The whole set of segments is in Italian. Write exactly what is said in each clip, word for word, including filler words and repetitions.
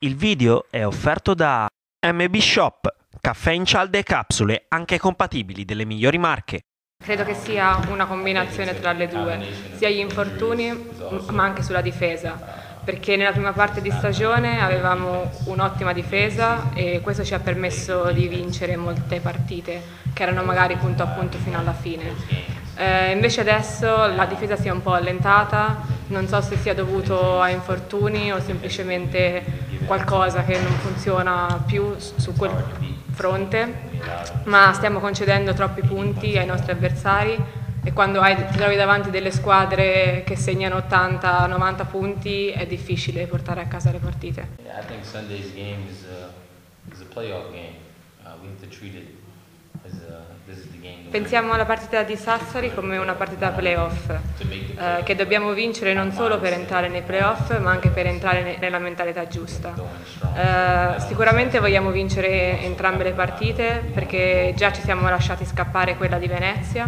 Il video è offerto da M B Shop, caffè in cialde e capsule, anche compatibili delle migliori marche. Credo che sia una combinazione tra le due, sia gli infortuni ma anche sulla difesa, perché nella prima parte di stagione avevamo un'ottima difesa e questo ci ha permesso di vincere molte partite che erano magari punto a punto fino alla fine. Eh, invece adesso la difesa si è un po' allentata, non so se sia dovuto a infortuni o semplicemente qualcosa che non funziona più su quel fronte, ma stiamo concedendo troppi punti ai nostri avversari e quando hai, ti trovi davanti delle squadre che segnano ottanta novanta punti è difficile portare a casa le partite. I think Sunday's game is a, is a playoff game. Uh, we have to treat it as a, this is the game. Pensiamo alla partita di Sassari come una partita playoff, eh, che dobbiamo vincere non solo per entrare nei playoff, ma anche per entrare nella mentalità giusta. Eh, sicuramente vogliamo vincere entrambe le partite perché già ci siamo lasciati scappare quella di Venezia,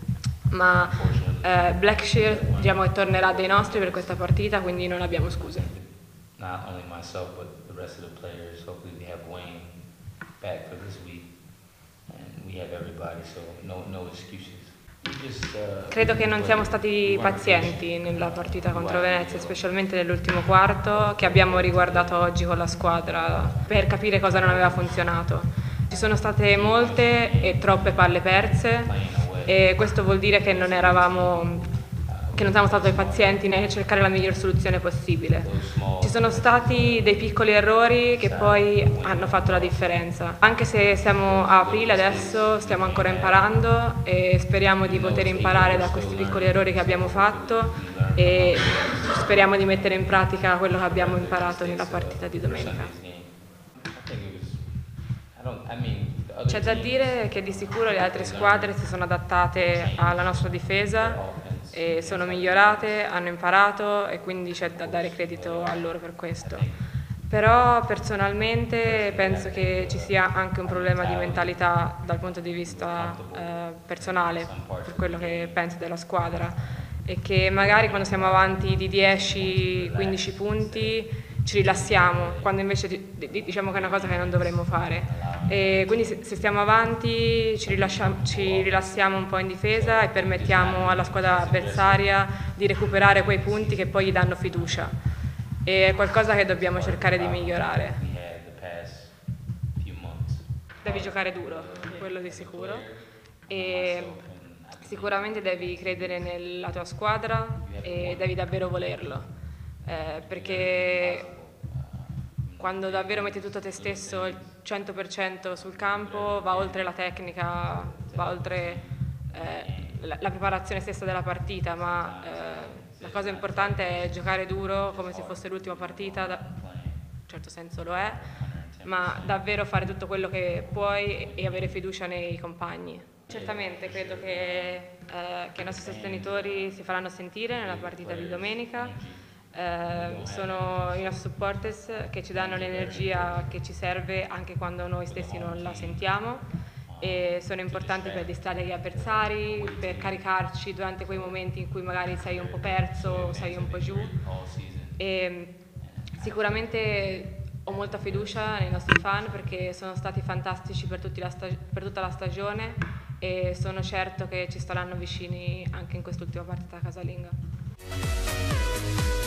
ma eh, Blackshear diciamo che tornerà dei nostri per questa partita, quindi non abbiamo scuse. Not only myself but the rest of the players. Hopefully we have Wayne back for this week. We have everybody, so no, no excuses. Just, uh, Credo che non siamo stati pazienti nella partita contro Venezia, specialmente nell'ultimo quarto, che abbiamo riguardato oggi con la squadra per capire cosa non aveva funzionato. Ci sono state molte e troppe palle perse e questo vuol dire che non eravamo che non siamo stati pazienti nel cercare la miglior soluzione possibile. Ci sono stati dei piccoli errori che poi hanno fatto la differenza. Anche se siamo a aprile adesso, stiamo ancora imparando e speriamo di poter imparare da questi piccoli errori che abbiamo fatto e speriamo di mettere in pratica quello che abbiamo imparato nella partita di domenica. C'è da dire che di sicuro le altre squadre si sono adattate alla nostra difesa e sono migliorate, hanno imparato e quindi c'è da dare credito a loro per questo. Però personalmente penso che ci sia anche un problema di mentalità dal punto di vista eh, personale, per quello che penso della squadra, e che magari quando siamo avanti di dieci quindici punti ci rilassiamo, quando invece diciamo che è una cosa che non dovremmo fare. E quindi se stiamo avanti ci, ci rilassiamo un po' in difesa e permettiamo alla squadra avversaria di recuperare quei punti che poi gli danno fiducia. E è qualcosa che dobbiamo cercare di migliorare. Devi giocare duro, quello di sicuro, e sicuramente devi credere nella tua squadra e devi davvero volerlo, eh, perché quando davvero metti tutto te stesso, il cento per cento sul campo, va oltre la tecnica, va oltre eh, la, la preparazione stessa della partita, ma eh, la cosa importante è giocare duro come se fosse l'ultima partita, da, in un certo senso lo è, ma davvero fare tutto quello che puoi e avere fiducia nei compagni. Certamente credo che, eh, che i nostri sostenitori si faranno sentire nella partita di domenica. Eh, sono i nostri supporters che ci danno l'energia che ci serve anche quando noi stessi non la sentiamo e sono importanti per distrarre gli avversari, per caricarci durante quei momenti in cui magari sei un po' perso o sei un po' giù. E sicuramente ho molta fiducia nei nostri fan perché sono stati fantastici per, tutti la per tutta la stagione e sono certo che ci staranno vicini anche in quest'ultima partita casalinga.